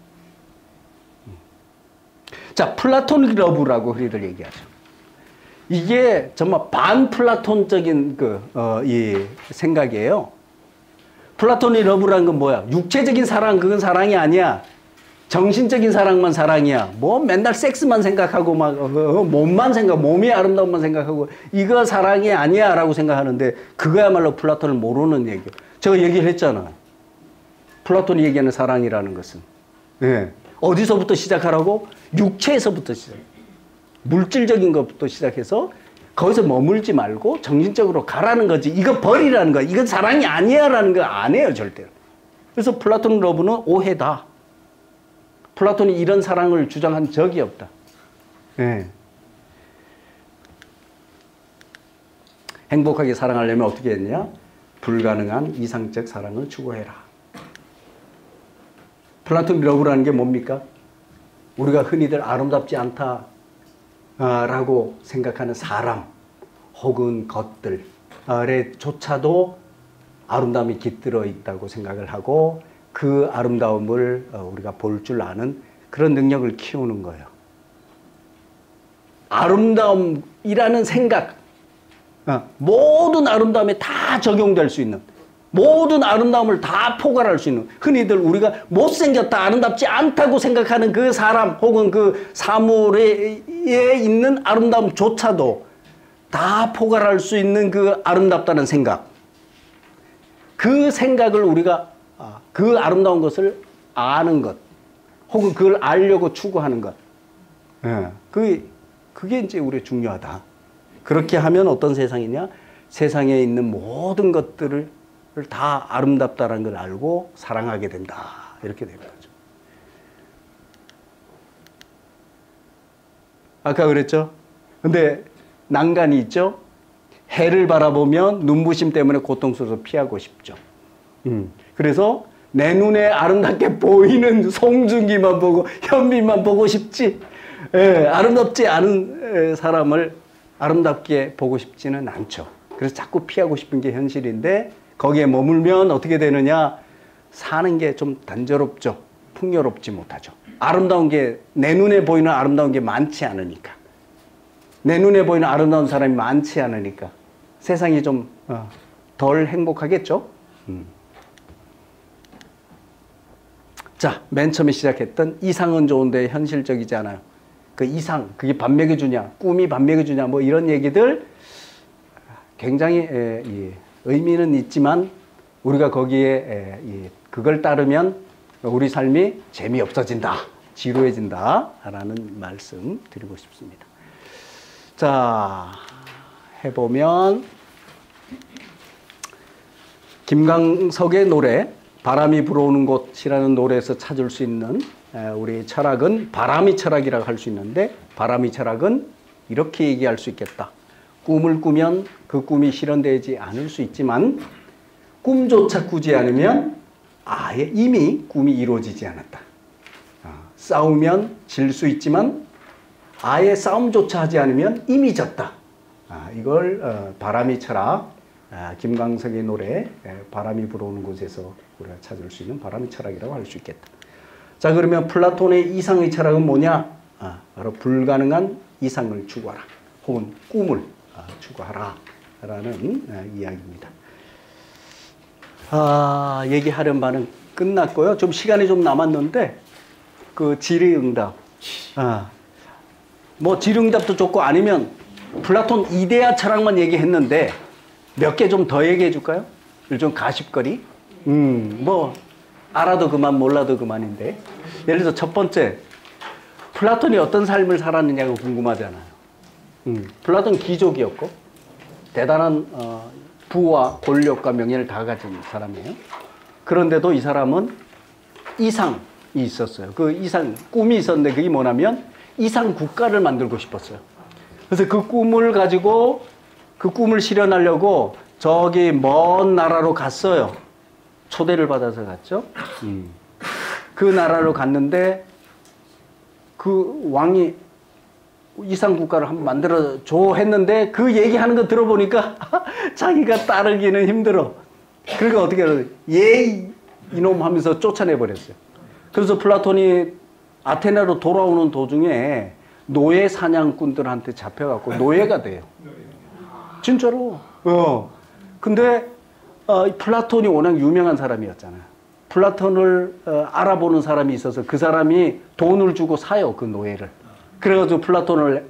자, 플라토닉 러브라고 흔히들 얘기하죠. 이게 정말 반플라톤적인 이 생각이에요. 플라토닉 러브라는 건 뭐야? 육체적인 사랑, 그건 사랑이 아니야. 정신적인 사랑만 사랑이야. 뭐 맨날 섹스만 생각하고 막 몸만 몸이 아름다움만 생각하고 이거 사랑이 아니야 라고 생각하는데 그거야말로 플라톤을 모르는 얘기예요. 제가 얘기를 했잖아요. 플라톤이 얘기하는 사랑이라는 것은 어디서부터 시작하라고? 육체에서부터 시작. 물질적인 것부터 시작해서 거기서 머물지 말고 정신적으로 가라는 거지. 이거 버리라는 거야. 이건 사랑이 아니야 라는 거 안 해요 절대로. 그래서 플라톤 러브는 오해다. 플라톤이 이런 사랑을 주장한 적이 없다. 행복하게 사랑하려면 어떻게 했냐? 불가능한 이상적 사랑을 추구해라. 플라톤 러브라는 게 뭡니까? 우리가 흔히들 아름답지 않다 라고 생각하는 사람 혹은 것들에 조차도 아름다움이 깃들어 있다고 생각을 하고 그 아름다움을 우리가 볼 줄 아는 그런 능력을 키우는 거예요. 아름다움이라는 생각, 모든 아름다움에 다 적용될 수 있는 모든 아름다움을 다 포괄할 수 있는, 흔히들 우리가 못생겼다, 아름답지 않다고 생각하는 그 사람 혹은 그 사물에 있는 아름다움조차도 다 포괄할 수 있는 그 아름답다는 생각, 그 생각을 우리가 그 아름다운 것을 아는 것 혹은 그걸 알려고 추구하는 것, 그게 이제 우리 중요하다. 그렇게 하면 어떤 세상이냐? 세상에 있는 모든 것들을 다 아름답다라는 걸 알고 사랑하게 된다. 이렇게 되는 거죠. 아까 그랬죠? 근데 난간이 있죠? 해를 바라보면 눈부심 때문에 고통스러워서 피하고 싶죠. 그래서 내 눈에 아름답게 보이는 송중기만 보고 현미만 보고 싶지, 아름답지 않은 사람을 아름답게 보고 싶지는 않죠. 그래서 자꾸 피하고 싶은 게 현실인데, 거기에 머물면 어떻게 되느냐? 사는 게 좀 단조롭죠. 풍요롭지 못하죠. 아름다운 게, 내 눈에 보이는 아름다운 게 많지 않으니까. 내 눈에 보이는 아름다운 사람이 많지 않으니까 세상이 좀 덜 행복하겠죠. 자, 맨 처음에 시작했던 이상은 좋은데 현실적이지 않아요. 그 이상, 그게 밥 먹여주냐, 꿈이 밥 먹여주냐, 뭐 이런 얘기들 굉장히 의미는 있지만, 우리가 거기에 그걸 따르면 우리 삶이 재미없어진다, 지루해진다 라는 말씀 드리고 싶습니다. 자, 해보면 김광석의 노래 바람이 불어오는 곳이라는 노래에서 찾을 수 있는 우리 철학은 바람이 철학이라고 할 수 있는데, 바람이 철학은 이렇게 얘기할 수 있겠다. 꿈을 꾸면 그 꿈이 실현되지 않을 수 있지만, 꿈조차 꾸지 않으면 아예 이미 꿈이 이루어지지 않았다. 싸우면 질 수 있지만 아예 싸움조차 하지 않으면 이미 졌다. 이걸 바람이 철학, 김광석의 노래 바람이 불어오는 곳에서 우리가 찾을 수 있는 바람이 철학이라고 할 수 있겠다. 자, 그러면 플라톤의 이상의 철학은 뭐냐? 바로 불가능한 이상을 추구하라, 혹은 꿈을 추구하라 라는 이야기입니다. 얘기하려는 바는 끝났고요. 좀 시간이 좀 남았는데, 그 질의응답, 뭐 질의응답도 좋고, 아니면 플라톤 이데아 철학만 얘기했는데 몇 개 좀 더 얘기해 줄까요? 좀 가십거리? 뭐 알아도 그만 몰라도 그만인데, 예를 들어 첫 번째, 플라톤이 어떤 삶을 살았느냐가 궁금하잖아요. 플라톤 귀족이었고 대단한 부와 권력과 명예를 다 가진 사람이에요. 그런데도 이 사람은 이상이 있었어요. 그 이상, 꿈이 있었는데 그게 뭐냐면 이상 국가를 만들고 싶었어요. 그래서 그 꿈을 가지고, 그 꿈을 실현하려고 저기 먼 나라로 갔어요. 초대를 받아서 갔죠. 그 나라로 갔는데 그 왕이 이상 국가를 한번 만들어 줘 했는데, 그 얘기하는 거 들어보니까 자기가 따르기는 힘들어. 그러니까 어떻게 해요? 예, 이놈 하면서 쫓아내 버렸어요. 그래서 플라톤이 아테네로 돌아오는 도중에 노예 사냥꾼들한테 잡혀갖고 노예가 돼요. 진짜로. 근데 플라톤이 워낙 유명한 사람이었잖아요. 플라톤을 알아보는 사람이 있어서 그 사람이 돈을 주고 사요, 그 노예를. 그래가지고 플라톤을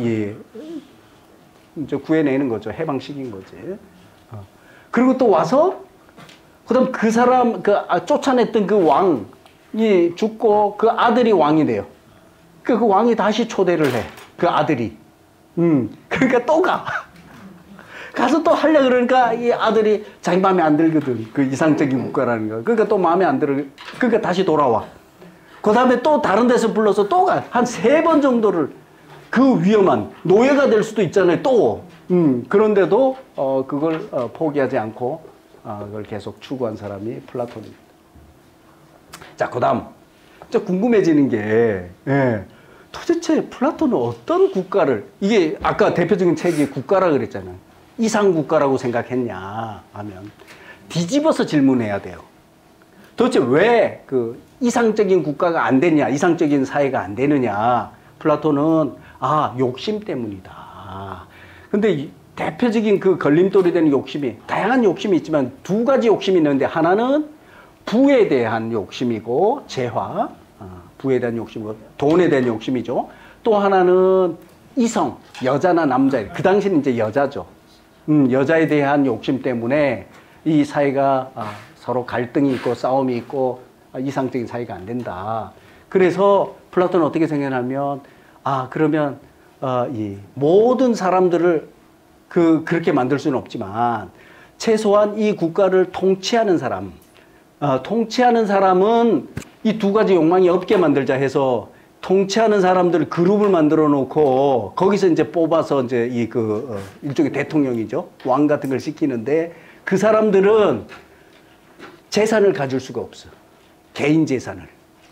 이제 구해내는 거죠. 해방시킨 거지. 그리고 또 와서, 그다음 그 사람, 쫓아냈던 그 왕이 죽고 그 아들이 왕이 돼요. 그 왕이 다시 초대를 해. 그 아들이. 그러니까 또 가. 가서 또 하려고 그러니까 이 아들이 자기 마음에 안 들거든. 그 이상적인 국가라는 거. 그러니까 또 마음에 안 들어. 그러니까 다시 돌아와. 그 다음에 또 다른 데서 불러서 또 가. 한 3번 정도를, 그 위험한 노예가 될 수도 있잖아요. 또. 그런데도 그걸 포기하지 않고 그걸 계속 추구한 사람이 플라톤입니다. 자, 그 다음. 진짜 궁금해지는 게, 도대체 플라톤은 어떤 국가를, 이게 아까 대표적인 책이 국가라 그랬잖아요. 이상국가라고 생각했냐 하면 뒤집어서 질문해야 돼요. 도대체 왜 그 이상적인 국가가 안 되냐, 이상적인 사회가 안 되느냐. 플라톤은 욕심 때문이다. 근데 대표적인 그 걸림돌이 되는 욕심이, 다양한 욕심이 있지만 두 가지 욕심이 있는데, 하나는 부에 대한 욕심이고, 재화, 부에 대한 욕심이고, 돈에 대한 욕심이죠. 또 하나는 이성, 여자나 남자, 그 당시는 이제 여자죠. 여자에 대한 욕심 때문에 이 사회가 서로 갈등이 있고 싸움이 있고 이상적인 사회가 안 된다. 그래서 플라톤은 어떻게 생각하냐면, 그러면 이 모든 사람들을 그렇게 만들 수는 없지만 최소한 이 국가를 통치하는 사람, 통치하는 사람은 이 두 가지 욕망이 없게 만들자 해서 통치하는 사람들 그룹을 만들어 놓고 거기서 이제 뽑아서 이제 일종의 대통령이죠. 왕 같은 걸 시키는데 그 사람들은 재산을 가질 수가 없어. 개인 재산을.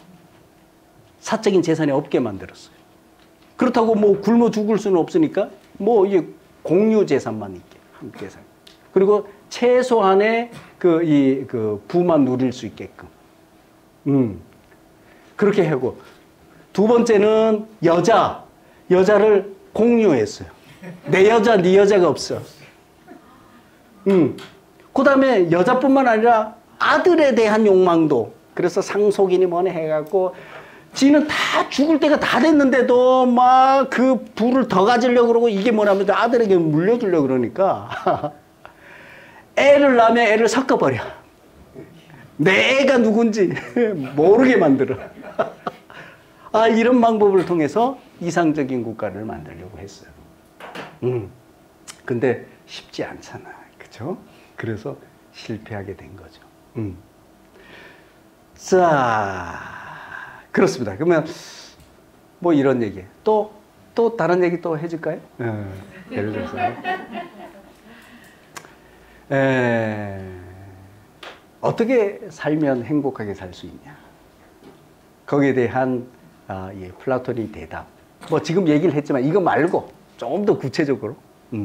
사적인 재산이 없게 만들었어요. 그렇다고 뭐 굶어 죽을 수는 없으니까 뭐 이게 공유 재산만 있게 함께 살. 그리고 최소한의 부만 누릴 수 있게끔. 그렇게 하고, 두 번째는 여자를 공유했어요. 내 여자, 네 여자가 없어. 그 다음에 여자뿐만 아니라 아들에 대한 욕망도. 그래서 상속이니 뭐니 해갖고, 지는 다 죽을 때가 다 됐는데도 막 그 부를 더 가지려고 그러고, 이게 뭐냐면 아들에게 물려주려고 그러니까 애를 낳으면 애를 섞어버려. 내 애가 누군지 모르게 만들어. 이런 방법을 통해서 이상적인 국가를 만들려고 했어요. 근데 쉽지 않잖아. 그죠? 그래서 실패하게 된 거죠. 자, 그렇습니다. 그러면 뭐 이런 얘기. 또 다른 얘기 또 해줄까요? 예를 들어서. 어떻게 살면 행복하게 살 수 있냐. 거기에 대한 플라톤의 대답. 뭐 지금 얘기를 했지만 이거 말고 좀 더 구체적으로.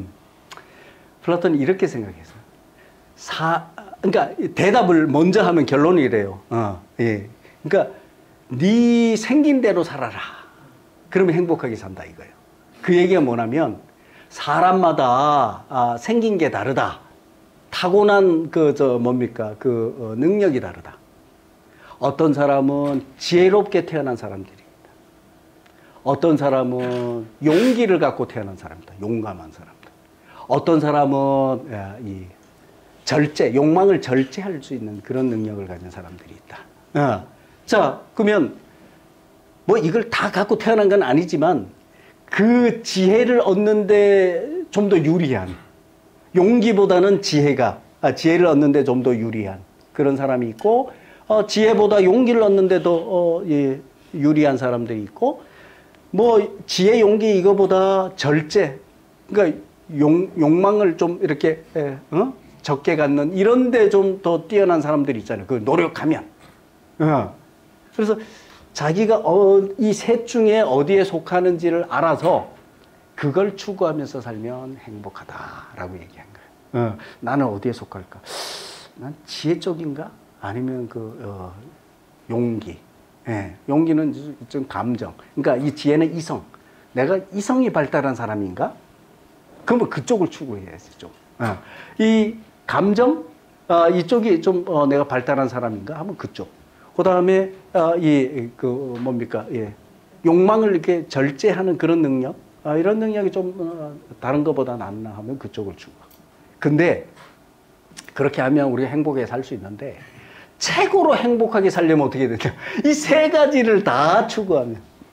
플라톤이 이렇게 생각했어요. 그러니까 대답을 먼저 하면 결론이 이래요. 예. 그러니까 네 생긴 대로 살아라. 그러면 행복하게 산다 이거예요. 그 얘기가 뭐냐면 사람마다 생긴 게 다르다. 타고난 능력이 다르다. 어떤 사람은 지혜롭게 태어난 사람들입니다. 어떤 사람은 용기를 갖고 태어난 사람이다. 용감한 사람들. 어떤 사람은 욕망을 절제할 수 있는 그런 능력을 가진 사람들이 있다. 자, 그러면 뭐 이걸 다 갖고 태어난 건 아니지만 그 지혜를 얻는데 좀 더 유리한, 용기보다는 지혜를 얻는데 좀 더 유리한 그런 사람이 있고, 지혜보다 용기를 얻는데도 유리한 사람들이 있고, 뭐 지혜, 용기 이거보다 절제, 그러니까 욕망을 좀 이렇게 적게 갖는 이런데 좀 더 뛰어난 사람들이 있잖아요. 그 노력하면. 그래서 자기가 이 셋 중에 어디에 속하는지를 알아서 그걸 추구하면서 살면 행복하다라고 얘기한 거예요. 나는 어디에 속할까? 난 지혜 쪽인가? 아니면 용기. 용기는 좀 감정. 그러니까 이 지혜는 이성. 내가 이성이 발달한 사람인가? 그러면 그쪽을 추구해야지, 좀. 이 감정? 이쪽이 좀 내가 발달한 사람인가? 하면 그쪽. 그 다음에 욕망을 이렇게 절제하는 그런 능력? 이런 능력이 좀 다른 것보다 낫나 하면 그쪽을 추구하고. 근데 그렇게 하면 우리가 행복하게 살 수 있는데, 최고로 행복하게 살려면 어떻게 되냐? 이 세 가지를 다 추구하면,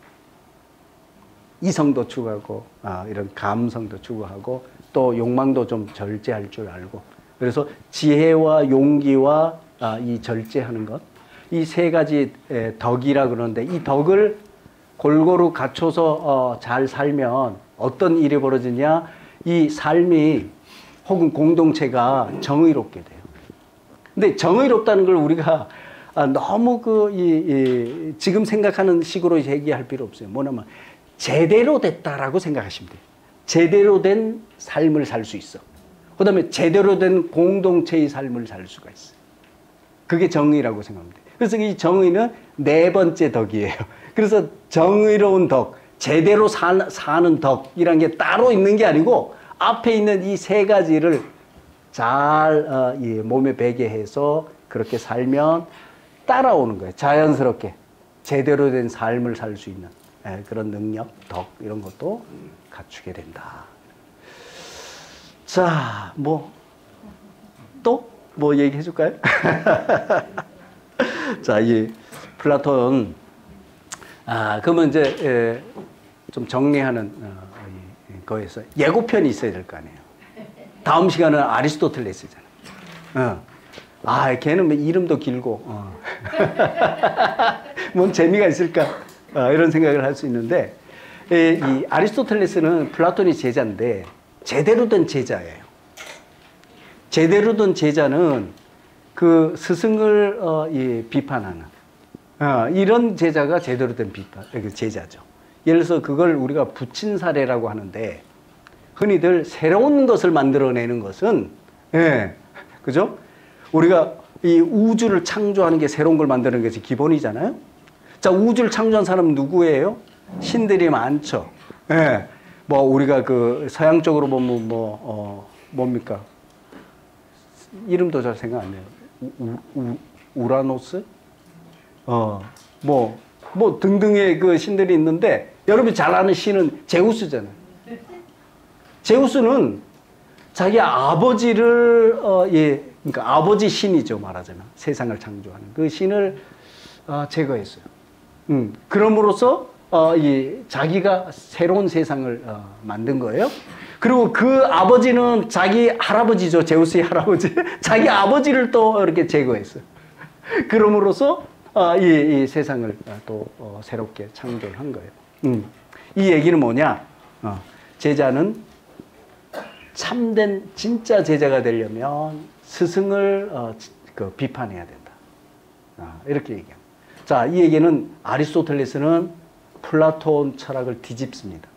이성도 추구하고, 이런 감성도 추구하고, 또 욕망도 좀 절제할 줄 알고, 그래서 지혜와 용기와 이 절제하는 것, 이 세 가지 덕이라 그러는데, 이 덕을 골고루 갖춰서 잘 살면 어떤 일이 벌어지냐? 이 삶이 혹은 공동체가 정의롭게 돼요. 근데 정의롭다는 걸 우리가 너무 지금 생각하는 식으로 얘기할 필요 없어요. 뭐냐면 제대로 됐다라고 생각하시면 돼요. 제대로 된 삶을 살 수 있어. 그 다음에 제대로 된 공동체의 삶을 살 수가 있어요. 그게 정의라고 생각합니다. 그래서 이 정의는 네 번째 덕이에요. 그래서 정의로운 덕, 제대로 사는 덕이라는 게 따로 있는 게 아니고 앞에 있는 이 세 가지를 잘 이 몸에 배게 해서 그렇게 살면 따라오는 거예요. 자연스럽게 제대로 된 삶을 살 수 있는 그런 능력, 덕 이런 것도 갖추게 된다. 자, 또 얘기해 줄까요? 자, 이 플라톤 그러면 이제 좀 정리하는 거에서 예고편이 있어야 될 거 아니에요. 다음 시간은 아리스토텔레스잖아요. 걔는 이름도 길고 뭔 재미가 있을까 이런 생각을 할 수 있는데 이 아리스토텔레스는 플라톤이 제자인데 제대로 된 제자예요. 제대로 된 제자는 그 스승을 비판하는 이런 제자가 제대로 된 제자죠. 예를 들어서 그걸 우리가 부친사례라고 하는데 흔히들 새로운 것을 만들어내는 것은 그죠? 우리가 이 우주를 창조하는 게 새로운 걸 만드는 것이 기본이잖아요. 자, 우주를 창조한 사람은 누구예요? 신들이 많죠. 우리가 그 서양 쪽으로 보면 뭡니까? 이름도 잘 생각 안 나요. 우라노스? 등등의 그 신들이 있는데 여러분이 잘 아는 신은 제우스잖아요. 제우스는 자기 아버지를 그러니까 아버지 신이죠, 말하자면 세상을 창조하는 그 신을 제거했어요. 그럼으로써 자기가 새로운 세상을 만든 거예요. 그리고 그 아버지는 자기 할아버지죠, 제우스의 할아버지. 자기 아버지를 또 이렇게 제거했어요. 그럼으로써 이 세상을 또 새롭게 창조한 거예요. 이 얘기는 뭐냐? 제자는 참된 진짜 제자가 되려면 스승을 비판해야 된다. 이렇게 얘기합니다. 자, 이 얘기는 아리스토텔레스는 플라톤 철학을 뒤집습니다.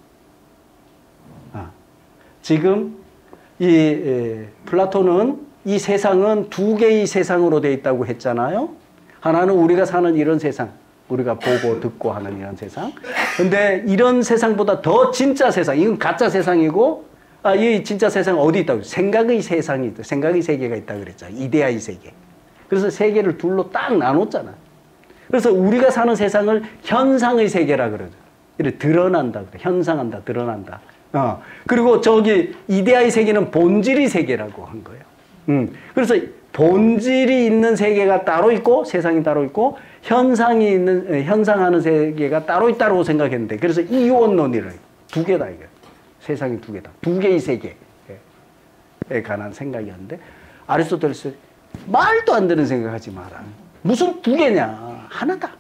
지금 이 플라톤은 이 세상은 두 개의 세상으로 되어 있다고 했잖아요. 하나는 우리가 사는 이런 세상, 우리가 보고 듣고 하는 이런 세상. 근데 이런 세상보다 더 진짜 세상, 이건 가짜 세상이고 이 진짜 세상 어디 있다고? 생각의 세상이 있다. 생각의 세계가 있다 그랬잖아요. 이데아의 세계. 그래서 세계를 둘로 딱 나눴잖아요. 그래서 우리가 사는 세상을 현상의 세계라 그러죠. 이렇게 드러난다 그래. 현상한다, 드러난다. 그리고 저기 이데아의 세계는 본질의 세계라고 한 거예요. 그래서 본질이 있는 세계가 따로 있고 세상이 따로 있고 현상하는 세계가 따로 있다고 생각했는데 그래서 이원론이래요. 두 개다 이게. 세상이 두 개다. 두 개의 세계에 관한 생각이었는데 아리스토텔레스 말도 안 되는 생각하지 마라. 무슨 두 개냐? 하나다.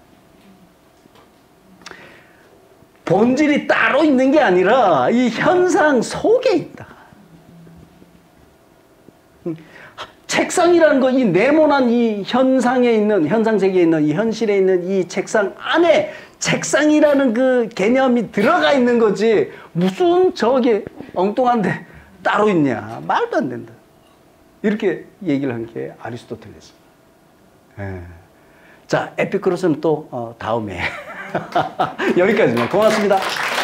본질이 따로 있는 게 아니라 이 현상 속에 있다. 책상이라는 거, 이 네모난 이 현상에 있는, 현상 세계에 있는, 이 현실에 있는 이 책상 안에 책상이라는 그 개념이 들어가 있는 거지, 무슨 저게 엉뚱한데 따로 있냐. 말도 안 된다. 이렇게 얘기를 한 게 아리스토텔레스. 자, 에피쿠로스는 또 다음에. 여기까지만. 고맙습니다.